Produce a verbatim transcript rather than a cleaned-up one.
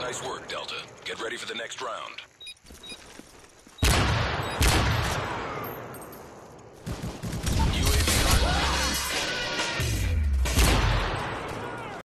Nice work, Delta. Get ready for the next round.